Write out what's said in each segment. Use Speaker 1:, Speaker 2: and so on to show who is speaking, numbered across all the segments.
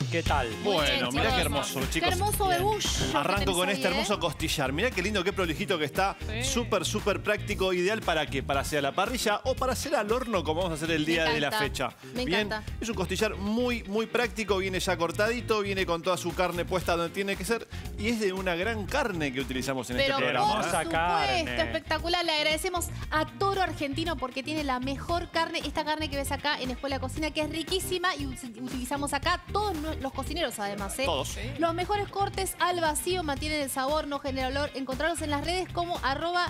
Speaker 1: ¿Qué tal?
Speaker 2: Bueno, mirá qué hermoso, chicos.
Speaker 3: Qué hermoso bebush.
Speaker 2: Arranco con este hermoso costillar. Mirá qué lindo, qué prolijito que está.
Speaker 4: Sí.
Speaker 2: Súper, súper práctico. Ideal para qué? Para hacer a la parrilla o para hacer al horno, como vamos a hacer el día de la fecha.
Speaker 3: Me encanta.
Speaker 2: Es un costillar muy, muy práctico. Viene ya cortadito, viene con toda su carne puesta donde tiene que ser. Y es de una gran carne que utilizamos en este programa.
Speaker 3: por
Speaker 1: Hermosa
Speaker 3: supuesto,
Speaker 1: carne.
Speaker 3: espectacular. Le agradecemos a Toro Argentino porque tiene la mejor carne. Esta carne que ves acá en Escuela de Cocina, que es riquísima y utilizamos acá todos los cocineros además.
Speaker 2: Todos.
Speaker 3: Los mejores cortes al vacío, mantienen el sabor, no genera olor. Encontrarlos en las redes como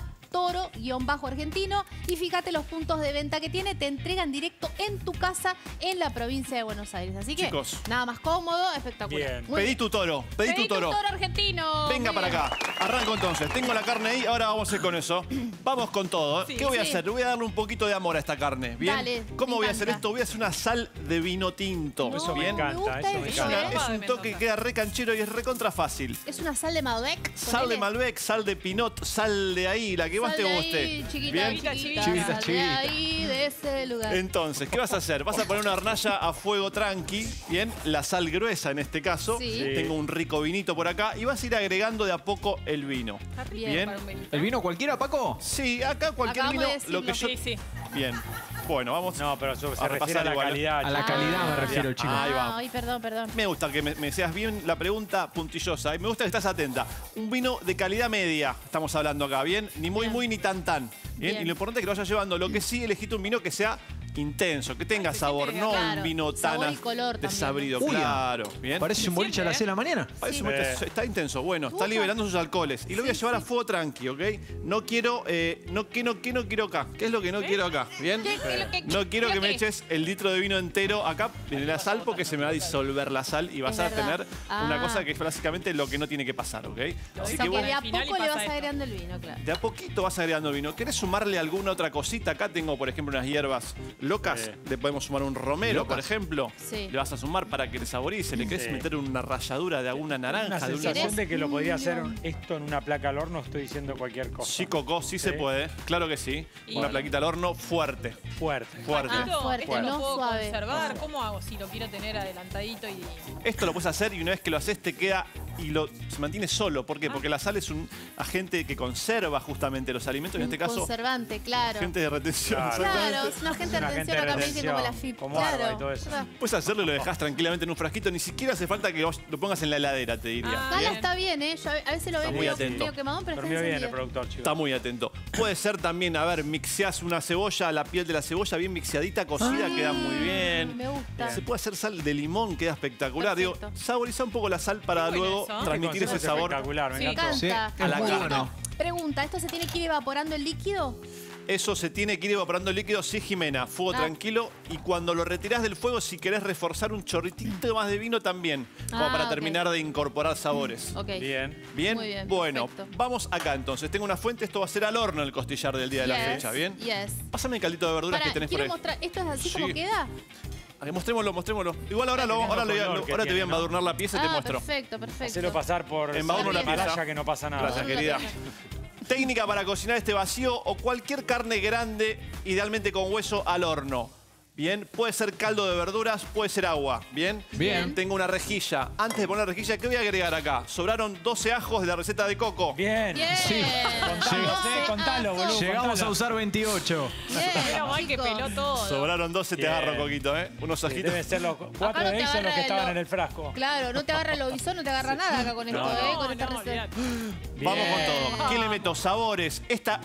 Speaker 3: @toro_argentino. Y fíjate los puntos de venta que tiene. Te entregan directo en tu casa en la provincia de Buenos Aires. Así que
Speaker 2: Chicos.
Speaker 3: nada más cómodo, espectacular.
Speaker 1: Bien.
Speaker 3: Muy
Speaker 2: Pedí
Speaker 3: bien.
Speaker 2: tu toro, pedí tu toro.
Speaker 3: Toro Argentino.
Speaker 2: Venga
Speaker 3: Muy
Speaker 2: para
Speaker 3: bien.
Speaker 2: acá. Arranco entonces. Tengo la carne ahí, ahora vamos a ir con eso. Vamos con todo.
Speaker 4: Sí,
Speaker 2: ¿Qué voy a
Speaker 3: sí.
Speaker 2: hacer? Le voy a darle un poquito de amor a esta carne. ¿Bien?
Speaker 3: Dale,
Speaker 2: ¿Cómo
Speaker 3: me
Speaker 2: voy a hacer
Speaker 3: encanta.
Speaker 2: esto? Voy a hacer una sal de vino tinto.
Speaker 1: Eso me
Speaker 2: ¿Bien?
Speaker 1: encanta,
Speaker 3: gusta
Speaker 1: eso me
Speaker 3: eso,
Speaker 1: encanta.
Speaker 3: ¿eh?
Speaker 2: Es un toque que queda re canchero y es recontra fácil.
Speaker 3: Es una sal de Malbec.
Speaker 2: Sal de
Speaker 3: ponele.
Speaker 2: Malbec, sal de Pinot, sal de ahí, la que más
Speaker 3: Sal
Speaker 2: te
Speaker 3: de
Speaker 2: guste.
Speaker 3: ahí, chiquita,
Speaker 2: ¿Bien?
Speaker 3: chiquita,
Speaker 4: Chiquita,
Speaker 3: sal de ahí, de ese lugar.
Speaker 2: Entonces, ¿qué vas a hacer? Vas a poner una hornalla a fuego tranqui, ¿bien? La sal gruesa en este caso.
Speaker 3: Sí.
Speaker 1: Sí.
Speaker 2: Tengo un rico vinito por acá y vas a ir agregando de a poco el vino.
Speaker 4: Está rico
Speaker 2: Bien.
Speaker 4: para un vinito.
Speaker 5: ¿El vino cualquiera, Paco?
Speaker 2: Sí, acá cualquier
Speaker 3: Acabamos
Speaker 2: vino,
Speaker 3: de decirlo.
Speaker 2: lo que yo...
Speaker 4: Sí, sí.
Speaker 2: Bien. Bueno, vamos.
Speaker 1: No, pero se refiere
Speaker 2: repasar
Speaker 1: a la
Speaker 2: igual.
Speaker 1: calidad.
Speaker 5: A la
Speaker 1: chicos.
Speaker 5: calidad me refiero, chico.
Speaker 2: Ahí va.
Speaker 3: Ay, perdón, perdón.
Speaker 2: Me gusta que me seas bien la pregunta puntillosa. Y me gusta que estás atenta. Un vino de calidad media, estamos hablando acá, ¿bien? Ni muy,
Speaker 3: Bien.
Speaker 2: muy, ni tan, tan. ¿Bien?
Speaker 3: Bien.
Speaker 2: Y lo importante es que lo vayas llevando. Lo que sí, elegiste un vino que sea intenso, que tenga sabor, no
Speaker 3: Claro,
Speaker 2: un vino tan
Speaker 3: sabor y color también,
Speaker 2: desabrido.
Speaker 5: ¿no? Uy,
Speaker 2: Claro, ¿bien?
Speaker 5: Parece un boliche a las 6 de la mañana.
Speaker 2: Parece
Speaker 3: Sí.
Speaker 2: muy intenso, está intenso. Bueno, está liberando sus alcoholes. Y lo voy a llevar a fuego tranqui, ¿ok? No quiero, no quiero acá. ¿Qué es lo que no quiero acá? ¿Bien? No quiero que me eches el litro de vino entero acá en la sal porque se me va a disolver la sal y vas
Speaker 3: Es
Speaker 2: a
Speaker 3: verdad.
Speaker 2: tener una
Speaker 3: Ah.
Speaker 2: cosa que es básicamente lo que no tiene que pasar, ¿ok?
Speaker 3: O
Speaker 2: Así
Speaker 3: sea,
Speaker 2: que
Speaker 3: que de
Speaker 2: bueno,
Speaker 3: a
Speaker 4: al final
Speaker 3: poco
Speaker 4: y
Speaker 3: le
Speaker 4: pasa
Speaker 3: vas
Speaker 4: esto.
Speaker 3: agregando el vino, claro.
Speaker 2: de a poquito vas agregando vino. ¿Querés sumarle alguna otra cosita? Acá tengo, por ejemplo, unas hierbas locas.
Speaker 1: Sí.
Speaker 2: Le podemos sumar un romero, por
Speaker 5: ¿Locas?
Speaker 2: ejemplo.
Speaker 3: Sí.
Speaker 2: Le vas a sumar para que le saborice. ¿Le querés
Speaker 1: Sí.
Speaker 2: meter una ralladura de alguna
Speaker 1: Una
Speaker 2: naranja? De una...
Speaker 1: sensación de que lo podía hacer
Speaker 3: León.
Speaker 1: esto en una placa al horno, estoy diciendo cualquier cosa.
Speaker 2: Sí, Coco, sí se puede. Claro que sí.
Speaker 4: Y
Speaker 2: Una
Speaker 4: bueno.
Speaker 2: plaquita al horno fuerte.
Speaker 1: Fuerte.
Speaker 2: Fuerte.
Speaker 3: Ah, fuerte,
Speaker 4: ¿Esto
Speaker 3: no
Speaker 4: lo puedo
Speaker 3: suave.
Speaker 4: conservar? ¿Cómo hago si lo quiero tener adelantadito y...?
Speaker 2: Esto lo puedes hacer y una vez que lo haces te queda y se mantiene solo. ¿Por qué? Porque la sal es un agente que conserva justamente los alimentos. En
Speaker 3: Un
Speaker 2: este caso,
Speaker 3: conservante, claro.
Speaker 2: agente de retención.
Speaker 1: Claro.
Speaker 2: exactamente.
Speaker 3: Claro, es una gente de
Speaker 1: Una
Speaker 3: retención,
Speaker 1: gente de
Speaker 3: acá me dicen como la
Speaker 1: retención,
Speaker 3: FIP.
Speaker 1: como agua
Speaker 3: Claro.
Speaker 1: y todo eso.
Speaker 3: ¿verdad?
Speaker 2: Puedes hacerlo y lo dejas tranquilamente en un frasquito. Ni siquiera hace falta que lo pongas en la heladera, te diría.
Speaker 4: Ah,
Speaker 3: Dale,
Speaker 2: ¿Bien?
Speaker 3: está bien, ¿eh? Yo a veces lo veo
Speaker 2: muy atento.
Speaker 3: medio quemado, pero está
Speaker 1: Dormió bien el
Speaker 3: encendido.
Speaker 1: productor, chicos.
Speaker 2: Está muy atento. Puede ser también, a ver, mixeás una cebolla, la piel de la cebolla bien mixeadita, cocida, queda muy bien.
Speaker 3: Me gusta.
Speaker 2: Se puede hacer sal de limón, queda espectacular. Digo,
Speaker 3: Perfecto.
Speaker 2: saboriza un poco la sal para
Speaker 4: Qué bueno
Speaker 2: luego
Speaker 4: eso.
Speaker 2: transmitir
Speaker 1: Este
Speaker 2: ese
Speaker 1: concepto es
Speaker 2: sabor.
Speaker 1: espectacular, me
Speaker 4: Sí.
Speaker 3: Me
Speaker 1: encantó.
Speaker 3: encanta.
Speaker 5: Sí,
Speaker 2: a la
Speaker 5: es muy
Speaker 2: carne.
Speaker 5: bueno.
Speaker 3: Pregunta, ¿esto se tiene que ir evaporando el líquido?
Speaker 2: Eso se tiene que ir evaporando el líquido, sí, Jimena. Fuego
Speaker 3: Ah.
Speaker 2: tranquilo. Y cuando lo retirás del fuego, si querés reforzar un chorritito más de vino también. Como
Speaker 3: Ah,
Speaker 2: para
Speaker 3: ok.
Speaker 2: terminar de incorporar sabores.
Speaker 3: Ok.
Speaker 1: Bien.
Speaker 2: ¿Bien?
Speaker 3: Muy bien,
Speaker 2: Bueno,
Speaker 3: perfecto.
Speaker 2: vamos acá entonces. Tengo una fuente, esto va a ser al horno el costillar del día de la
Speaker 3: Yes,
Speaker 2: fecha, ¿bien?
Speaker 3: Yes.
Speaker 2: Pásame el caldito de verduras
Speaker 3: Pará,
Speaker 2: que tenés por
Speaker 3: quiero
Speaker 2: ahí.
Speaker 3: mostrar, ¿esto es así
Speaker 2: Sí.
Speaker 3: como queda?
Speaker 2: Mostrémoslo, mostrémoslo. Igual ahora,
Speaker 1: Lindo
Speaker 2: ahora te voy
Speaker 1: color que
Speaker 2: a
Speaker 1: tiene, ¿no?
Speaker 2: embadurnar la pieza y te muestro.
Speaker 3: Perfecto, perfecto.
Speaker 1: Hacelo pasar por
Speaker 2: Embadurno
Speaker 3: la
Speaker 1: Himalaya
Speaker 2: pieza.
Speaker 1: que no pasa nada.
Speaker 2: Gracias, querida. Técnica para cocinar este vacío o cualquier carne grande, idealmente con hueso, al horno. Bien, puede ser caldo de verduras, puede ser agua. Bien.
Speaker 5: Bien.
Speaker 2: Tengo una rejilla. Antes de poner la rejilla, ¿qué voy a agregar acá? Sobraron 12 ajos de la receta de Coco.
Speaker 1: Bien.
Speaker 3: Bien.
Speaker 5: Sí.
Speaker 1: Contalo, contalo, boludo.
Speaker 5: Llegamos a
Speaker 1: contalo.
Speaker 5: usar 28.
Speaker 3: Bien,
Speaker 4: Menos mal que
Speaker 3: chicos.
Speaker 4: peló todo.
Speaker 2: Sobraron 12, te
Speaker 1: Bien.
Speaker 2: agarro, Coquito, ¿eh? Unos
Speaker 1: Sí,
Speaker 2: ajitos.
Speaker 1: deben ser los
Speaker 3: Acá
Speaker 1: 4
Speaker 3: no
Speaker 1: de
Speaker 3: te
Speaker 1: ahí son los
Speaker 3: agarra
Speaker 1: que estaban
Speaker 3: lo-
Speaker 1: en el frasco.
Speaker 3: Claro, no te agarra el obisón, no te agarra nada acá con esto,
Speaker 1: No,
Speaker 3: con esta receta.
Speaker 4: olvidate.
Speaker 2: Vamos con
Speaker 1: Bien.
Speaker 2: todo. ¿Qué le meto? Sabores.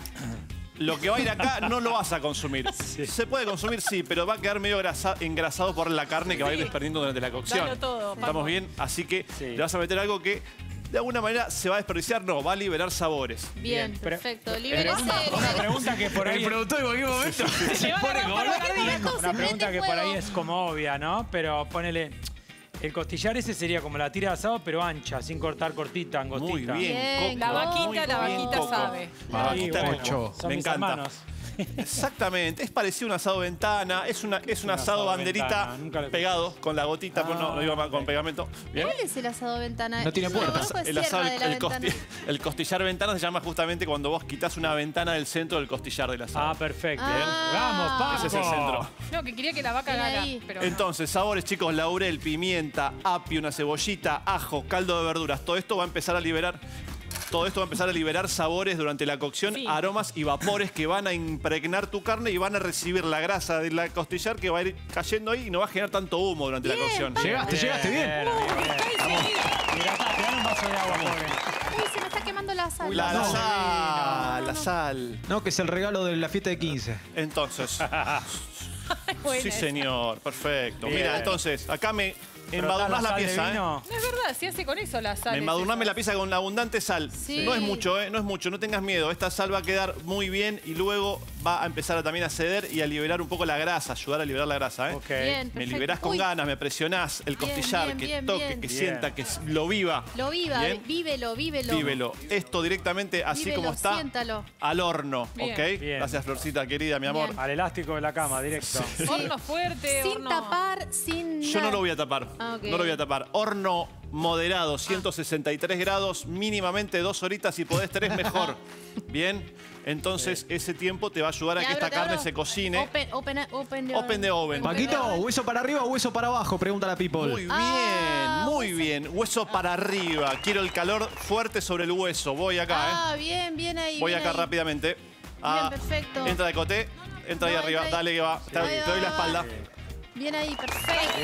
Speaker 2: Lo que va a ir acá no lo vas a consumir. Se puede consumir, sí, pero va a quedar medio engrasado por la carne que va a ir
Speaker 4: Sí.
Speaker 2: desperdiendo durante la cocción.
Speaker 4: Dalo todo, Paco.
Speaker 2: ¿Estamos bien? Así que
Speaker 1: Sí.
Speaker 2: le vas a meter algo que de alguna manera se va a desperdiciar. No, va a liberar sabores.
Speaker 3: Bien,
Speaker 1: Pero-
Speaker 3: perfecto. Libérese.
Speaker 1: Una pregunta que por ahí...
Speaker 5: El productor en cualquier momento se
Speaker 4: va a
Speaker 5: pone
Speaker 4: agarrar
Speaker 5: como
Speaker 4: por la
Speaker 5: loco.
Speaker 3: Esto se
Speaker 1: Una pregunta
Speaker 3: prende
Speaker 1: que por ahí
Speaker 3: fuego.
Speaker 1: es como obvia, ¿no? Pero ponele... El costillar ese sería como la tira de asado, pero ancha, sin cortar cortita, angostita.
Speaker 2: Muy bien,
Speaker 3: Bien,
Speaker 2: Coco.
Speaker 4: La vaquita,
Speaker 2: Muy
Speaker 4: la
Speaker 2: bien,
Speaker 4: vaquita
Speaker 2: Coco.
Speaker 4: sabe.
Speaker 2: La
Speaker 1: Ahí,
Speaker 2: vaquita
Speaker 1: bueno,
Speaker 2: Coco.
Speaker 1: son
Speaker 2: Me
Speaker 1: mis
Speaker 2: encanta.
Speaker 1: hermanos.
Speaker 2: Exactamente, es parecido a un asado ventana, es un asado banderita
Speaker 1: ventana, nunca lo-
Speaker 2: pegado con la gotita, pero no iba con pegamento. ¿Bien?
Speaker 3: ¿Cuál es el asado ventana?
Speaker 5: No tiene
Speaker 3: Yo lo
Speaker 5: puertas.
Speaker 3: conozco de
Speaker 2: El asado,
Speaker 3: Sierra de la Ventana.
Speaker 2: el costillar ventana se llama justamente cuando vos quitas una ventana del centro del costillar del asado.
Speaker 1: Ah, perfecto.
Speaker 3: Ah.
Speaker 1: Vamos, Paco.
Speaker 2: Ese es el centro.
Speaker 4: No, que quería que la vaca
Speaker 3: Bien
Speaker 4: gana.
Speaker 3: ahí.
Speaker 4: Pero no.
Speaker 2: Entonces, sabores, chicos, laurel, pimienta, apio, una cebollita, ajo, caldo de verduras. Todo esto va a empezar a liberar sabores durante la cocción,
Speaker 4: Sí.
Speaker 2: aromas y vapores que van a impregnar tu carne y van a recibir la grasa de la costillar que va a ir cayendo ahí y no va a generar tanto humo durante la cocción.
Speaker 5: Llegaste bien.
Speaker 1: Mirá, te dan un vaso de agua, pobre.
Speaker 3: Uy, se me está quemando la sal.
Speaker 2: La
Speaker 3: No.
Speaker 2: sal, la sal.
Speaker 5: No, que es el regalo de la fiesta de 15.
Speaker 2: Entonces,
Speaker 4: Buena
Speaker 2: sí
Speaker 4: esa.
Speaker 2: señor, perfecto.
Speaker 1: Bien.
Speaker 2: Mira, entonces, acá me
Speaker 1: Frotás
Speaker 2: embadurnás la
Speaker 1: sal de
Speaker 2: pieza, ¿eh?
Speaker 1: vino.
Speaker 4: No es verdad, se hace con eso la sal.
Speaker 2: Me embadurname la pieza con abundante sal.
Speaker 3: Sí.
Speaker 2: No es mucho, no es mucho, no tengas miedo. Esta sal va a quedar muy bien y luego va a empezar también a ceder y a liberar un poco la grasa, ayudar a liberar la grasa, ¿eh?
Speaker 1: Ok.
Speaker 3: Bien,
Speaker 2: Me
Speaker 3: perfecto.
Speaker 2: liberás con
Speaker 3: Uy,
Speaker 2: ganas, me presionás el
Speaker 3: Bien,
Speaker 2: costillar,
Speaker 3: bien,
Speaker 2: que
Speaker 3: bien,
Speaker 2: toque,
Speaker 3: bien.
Speaker 2: que
Speaker 1: Bien.
Speaker 2: sienta, que lo viva.
Speaker 3: Lo viva,
Speaker 2: Bien.
Speaker 3: vívelo.
Speaker 2: Vívelo. Esto directamente así
Speaker 3: Vívelo,
Speaker 2: como está,
Speaker 3: siéntalo.
Speaker 2: al horno,
Speaker 4: Bien.
Speaker 2: ¿ok?
Speaker 1: Bien.
Speaker 2: Gracias, Florcita, querida, mi amor.
Speaker 3: Bien.
Speaker 1: Al elástico de la cama, directo.
Speaker 4: Horno fuerte,
Speaker 3: Sin
Speaker 4: horno...
Speaker 3: tapar, sin
Speaker 2: Yo no
Speaker 3: nada.
Speaker 2: lo voy a tapar.
Speaker 3: Ah, ok.
Speaker 2: No lo voy a tapar. Horno moderado, 163 grados, mínimamente 2 horitas, si podés 3 mejor. Bien. Entonces ese tiempo te va a ayudar a
Speaker 3: Te
Speaker 2: que
Speaker 3: abro,
Speaker 2: esta
Speaker 3: te
Speaker 2: carne
Speaker 3: abro.
Speaker 2: se cocine.
Speaker 3: Open
Speaker 2: the oven.
Speaker 5: Paquito, ¿hueso para arriba o hueso para abajo? Pregunta la people.
Speaker 2: Muy bien,
Speaker 3: Ah,
Speaker 2: muy bien. Hueso para arriba. Quiero el calor fuerte sobre el hueso. Voy acá,
Speaker 3: Ah, bien ahí.
Speaker 2: Voy
Speaker 3: bien
Speaker 2: acá
Speaker 3: ahí.
Speaker 2: rápidamente.
Speaker 3: perfecto.
Speaker 2: Entra de coté. Entra ahí
Speaker 3: No,
Speaker 2: arriba.
Speaker 3: entra ahí.
Speaker 2: Dale que va. Te
Speaker 3: Ahí
Speaker 2: doy la
Speaker 3: va.
Speaker 2: espalda.
Speaker 3: Bien ahí, perfecto.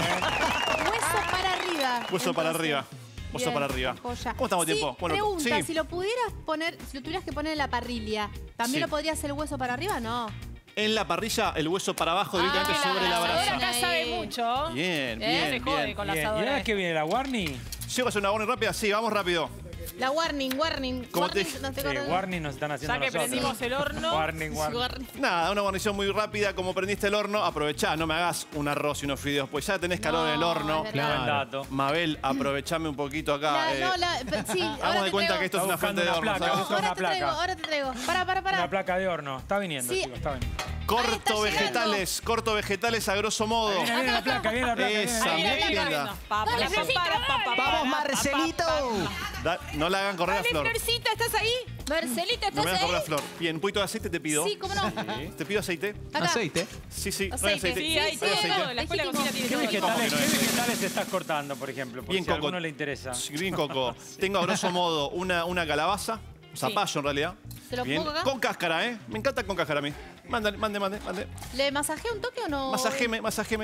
Speaker 3: Hueso para arriba.
Speaker 2: Hueso para
Speaker 3: entonces.
Speaker 2: arriba. Hueso
Speaker 3: Bien,
Speaker 2: para arriba.
Speaker 3: joya.
Speaker 2: ¿Cómo estamos de
Speaker 3: Sí,
Speaker 2: tiempo?
Speaker 3: pregunta,
Speaker 2: sí.
Speaker 3: si lo pudieras poner, si lo tuvieras que poner en la parrilla, ¿también
Speaker 2: Sí.
Speaker 3: lo podrías hacer el hueso para arriba? No.
Speaker 2: En la parrilla, el hueso para abajo directamente
Speaker 3: Ah,
Speaker 2: sobre la
Speaker 4: asadora
Speaker 2: brasa.
Speaker 4: acá
Speaker 3: Ahí.
Speaker 4: sabe mucho.
Speaker 2: Bien,
Speaker 4: Se
Speaker 2: bien,
Speaker 4: jode
Speaker 2: bien.
Speaker 4: con la
Speaker 1: Bien. ¿Y
Speaker 4: asadora.
Speaker 1: ahora qué viene? ¿La warning?
Speaker 2: ¿Llego a hacer una warning rápida? Sí, vamos rápido.
Speaker 3: La warning.
Speaker 2: Como te
Speaker 3: Warning,
Speaker 2: dije.
Speaker 3: no te
Speaker 1: Sí,
Speaker 3: acordás.
Speaker 1: warning nos están haciendo
Speaker 4: Ya que
Speaker 1: nosotros.
Speaker 4: prendimos el horno.
Speaker 1: Warning.
Speaker 2: Nada, una guarnición muy rápida. Como prendiste el horno, aprovechá. No me hagas un arroz y unos fideos, pues ya tenés calor en el
Speaker 3: No,
Speaker 2: horno.
Speaker 3: es verdad.
Speaker 1: Buen dato.
Speaker 2: Mabel, aprovechame un poquito acá.
Speaker 3: Sí,
Speaker 2: Hagamos
Speaker 3: ahora
Speaker 2: de
Speaker 3: te
Speaker 2: cuenta
Speaker 3: traigo.
Speaker 2: que esto es
Speaker 1: Está
Speaker 2: una fuente de
Speaker 1: buscando
Speaker 2: horno.
Speaker 1: una
Speaker 2: ¿sabes?
Speaker 3: No,
Speaker 1: Busca una placa.
Speaker 3: ahora te traigo. Para.
Speaker 1: Una placa de horno. Está viniendo,
Speaker 3: Sí.
Speaker 1: chicos, está viniendo.
Speaker 2: Corto vegetales a grosso modo.
Speaker 1: Viene la placa, viene la placa.
Speaker 2: Esa,
Speaker 1: viene.
Speaker 2: bien linda.
Speaker 5: ¡Vamos, Marcelito!
Speaker 2: No la hagan correr a Flor.
Speaker 4: Florcita, ¿estás ahí?
Speaker 3: Marcelita,
Speaker 2: No
Speaker 3: ¿estás
Speaker 2: me hagan correr a
Speaker 3: ahí?
Speaker 2: Flor. Bien, un poquito de aceite te pido.
Speaker 3: Sí, ¿cómo no?
Speaker 2: ¿Te pido aceite?
Speaker 3: Acá.
Speaker 5: Aceite.
Speaker 2: Sí. ¿No hay
Speaker 3: Aceite.
Speaker 2: aceite?
Speaker 4: Sí, hay
Speaker 3: Sí,
Speaker 2: ¿No hay
Speaker 3: sí,
Speaker 4: todo. La escuela de cocina tiene
Speaker 1: ¿Qué
Speaker 4: todo.
Speaker 1: vegetales,
Speaker 2: ¿Cómo que no es?
Speaker 1: vegetales estás cortando, por ejemplo? Por
Speaker 2: Bien,
Speaker 1: si a
Speaker 2: Coco.
Speaker 1: alguno le interesa.
Speaker 2: Sí, bien, Coco. Tengo a grosso modo una calabaza, zapallo en realidad.
Speaker 3: ¿Te lo
Speaker 2: Bien,
Speaker 3: pongo acá?
Speaker 2: con cáscara, ¿eh? Me encanta con cáscara a mí. Mande.
Speaker 3: ¿Le masajé un toque o no?
Speaker 2: Masajeme.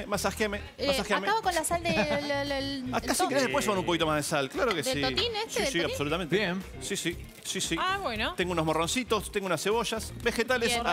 Speaker 3: Acaba con la sal del
Speaker 2: Acá si querés después van un poquito más de sal, claro que
Speaker 3: ¿Del
Speaker 2: sí.
Speaker 3: totín este,
Speaker 2: Sí,
Speaker 3: del totín?
Speaker 2: absolutamente.
Speaker 5: Bien.
Speaker 2: Sí.
Speaker 4: Ah, bueno.
Speaker 2: Tengo unos morroncitos, tengo unas cebollas, vegetales
Speaker 3: Bien.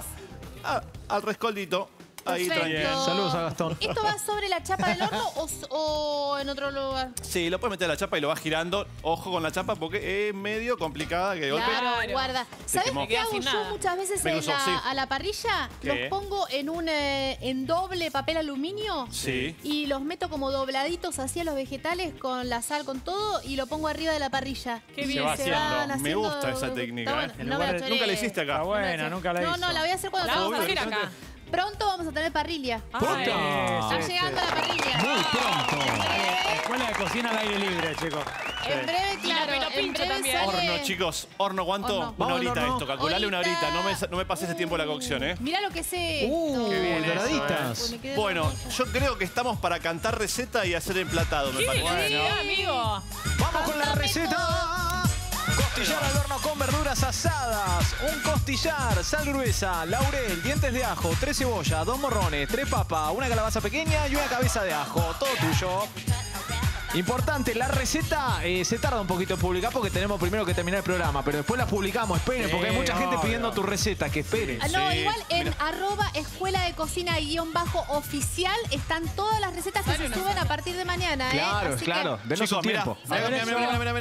Speaker 2: al rescoldito. Ahí
Speaker 3: Perfecto.
Speaker 2: tranquilo.
Speaker 5: Saludos a Gastón.
Speaker 3: ¿Esto va sobre la chapa del horno o en otro lugar?
Speaker 2: Sí, lo puedes meter a la chapa y lo vas girando. Ojo con la chapa porque es medio complicada que de golpe.
Speaker 3: Claro, guarda. ¿Sabes
Speaker 2: quemó.
Speaker 3: qué
Speaker 4: Queda
Speaker 3: hago
Speaker 4: sin
Speaker 3: yo
Speaker 4: nada.
Speaker 3: muchas veces
Speaker 2: Me cruzó, sí.
Speaker 3: a la parrilla?
Speaker 2: ¿Qué?
Speaker 3: Los pongo en doble papel aluminio.
Speaker 2: Sí.
Speaker 3: Y los meto como dobladitos así a los vegetales con la sal, con todo, y lo pongo arriba de la parrilla.
Speaker 4: Qué
Speaker 3: Y
Speaker 4: bien.
Speaker 1: Se va
Speaker 3: se van
Speaker 1: haciendo.
Speaker 2: Me
Speaker 3: haciendo-
Speaker 2: gusta esa técnica,
Speaker 3: Está
Speaker 2: ¿eh?
Speaker 3: bueno.
Speaker 1: En
Speaker 3: No
Speaker 1: lugar
Speaker 3: me
Speaker 1: de-
Speaker 3: la
Speaker 2: Nunca la
Speaker 3: choré.
Speaker 2: hiciste acá.
Speaker 1: Está buena, nunca la hizo.
Speaker 3: No, la voy a hacer cuando
Speaker 4: La vamos a
Speaker 3: tengamos
Speaker 4: hacer
Speaker 3: parrilla.
Speaker 4: acá.
Speaker 3: Pronto vamos a tener parrilla.
Speaker 5: ¡Pronto!
Speaker 3: Está
Speaker 1: Sí,
Speaker 3: llegando
Speaker 1: sí.
Speaker 3: la parrilla.
Speaker 5: Muy pronto.
Speaker 1: Escuela de cocina al aire libre, chicos.
Speaker 3: En breve, claro.
Speaker 4: pelo
Speaker 3: En
Speaker 4: pincho
Speaker 3: breve
Speaker 4: también.
Speaker 3: sale...
Speaker 2: Horno, chicos. Horno, ¿cuánto?
Speaker 3: Horno.
Speaker 2: Una
Speaker 5: Vamos al
Speaker 2: horita
Speaker 5: horno.
Speaker 2: esto. Calculale una horita. No me pases ese tiempo de la cocción, ¿eh?
Speaker 3: Mirá lo que es esto.
Speaker 1: Qué bien eso,
Speaker 5: doraditas.
Speaker 3: Uy, me quedé
Speaker 2: Bueno,
Speaker 3: dormida.
Speaker 2: yo creo que estamos para cantar receta y hacer emplatado, me
Speaker 4: ¡Qué
Speaker 2: parece.
Speaker 4: velocidad, amigo!
Speaker 5: ¡Vamos con la receta! Costillar al horno con verduras asadas. Un costillar, sal gruesa, laurel, dientes de ajo, 3 cebollas, 2 morrones, 3 papas, una calabaza pequeña y una cabeza de ajo. Todo tuyo. Importante, la receta se tarda un poquito en publicar porque tenemos primero que terminar el programa, pero después la publicamos, esperen, porque hay mucha gente
Speaker 1: obvio.
Speaker 5: pidiendo tu receta, que esperen.
Speaker 3: Ah, no,
Speaker 2: Sí,
Speaker 3: igual en
Speaker 2: mira.
Speaker 3: @escuela de cocina _oficial están todas las recetas que se suben a partir de mañana,
Speaker 5: Claro,
Speaker 3: Así
Speaker 5: claro, denos su
Speaker 2: Chicos, mirá,
Speaker 5: tiempo.
Speaker 2: mirá.
Speaker 1: Mirá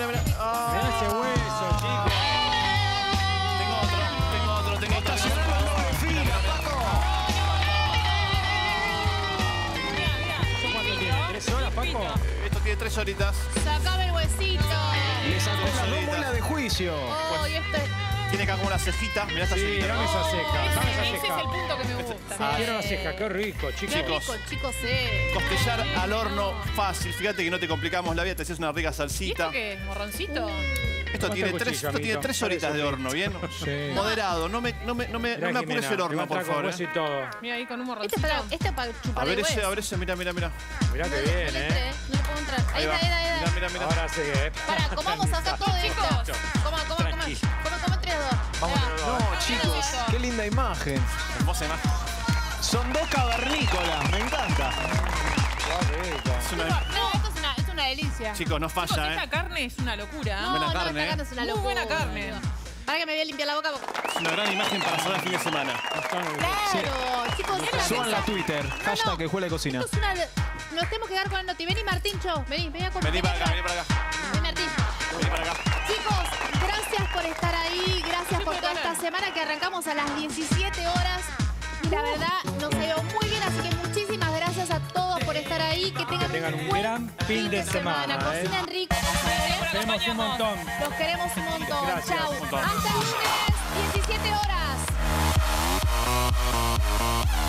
Speaker 1: ese hueso, chicos.
Speaker 2: Tengo otro.
Speaker 1: ¿Cuánto tiene? ¿3 horas, Paco?
Speaker 2: Esto tiene 3 horitas.
Speaker 3: que sacame el huesito.
Speaker 5: Le sacó la muela de juicio.
Speaker 3: Oh, y esto es...
Speaker 2: Tiene acá como una cejita. Mirá esta
Speaker 1: Sí,
Speaker 2: cejita.
Speaker 1: dame esa ceja. Dame esa
Speaker 4: Ese es
Speaker 1: ceja.
Speaker 4: el punto que me gusta.
Speaker 1: Quiero la ceja, qué rico, chicos.
Speaker 3: Qué
Speaker 2: Chicos.
Speaker 3: rico, chicos,
Speaker 2: Costillar al horno fácil. Fíjate que no te complicamos la vida, te haces una rica
Speaker 4: ¿Y
Speaker 2: salsita.
Speaker 4: esto qué? ¿Morroncito?
Speaker 2: Esto tiene
Speaker 1: ¿Cuánto
Speaker 2: tres,
Speaker 1: cuchillo,
Speaker 2: esto tiene
Speaker 1: amiguito?
Speaker 2: 3 horitas de horno, ¿bien?
Speaker 5: Sí.
Speaker 2: Moderado, no me
Speaker 1: Mirá,
Speaker 2: apures
Speaker 1: Jimena,
Speaker 2: el
Speaker 1: te va
Speaker 2: horno,
Speaker 1: a
Speaker 2: por
Speaker 1: entrar con
Speaker 2: favor.
Speaker 1: hueso y todo.
Speaker 4: Mira ahí con un
Speaker 3: Este
Speaker 4: morroncito.
Speaker 3: es para
Speaker 2: A
Speaker 3: chupar
Speaker 2: ver
Speaker 3: el
Speaker 2: ese,
Speaker 3: hueso.
Speaker 2: mira.
Speaker 1: Mirá que
Speaker 3: No
Speaker 1: bien,
Speaker 3: le entré, no le puedo entrar. Ahí
Speaker 2: Ahí va.
Speaker 3: está, ahí está.
Speaker 2: Mirá.
Speaker 1: Ahora sí,
Speaker 3: Pará, comamos acá todo esto.
Speaker 4: Chicos.
Speaker 3: Coma
Speaker 1: Tranquilo.
Speaker 3: entre los dos.
Speaker 1: Vamos
Speaker 3: Ahí
Speaker 1: entre los
Speaker 3: va.
Speaker 1: dos.
Speaker 5: No, chicos, qué linda imagen.
Speaker 2: Hermosa imagen.
Speaker 5: Son 2 cavernícolas, me encanta.
Speaker 2: Es una-
Speaker 3: No, esto es una delicia.
Speaker 2: Chicos, no
Speaker 4: Chicos,
Speaker 2: falla,
Speaker 4: esta carne es una locura.
Speaker 3: No,
Speaker 2: buena
Speaker 3: no,
Speaker 2: carne,
Speaker 3: esta carne es una
Speaker 4: Muy
Speaker 3: locura.
Speaker 4: buena carne.
Speaker 3: Para que me voy a limpiar la boca.
Speaker 2: Es una gran imagen para hacer el fin de semana.
Speaker 3: Claro, chicos, es
Speaker 5: Suban la Twitter. Hashtag que juega de cocina.
Speaker 3: Esto es una... Nos tenemos que quedar con el noti. Vení, Martíncho. Vení a
Speaker 2: Vení para acá, vení para acá.
Speaker 3: Vení, Martín.
Speaker 2: Vení para acá.
Speaker 3: Chicos, gracias por estar ahí. Gracias por toda esta semana que arrancamos a las 17 horas. Y la verdad, nos ha ido muy bien. Así que muchísimas gracias a todos por estar ahí. Que tengan
Speaker 1: un
Speaker 3: buen
Speaker 1: gran fin de semana,
Speaker 3: Cocinen rico.
Speaker 1: Nos vemos un montón.
Speaker 3: Los queremos un montón.
Speaker 1: Gracias,
Speaker 3: Chau.
Speaker 1: un montón.
Speaker 3: Hasta el lunes, 17 horas.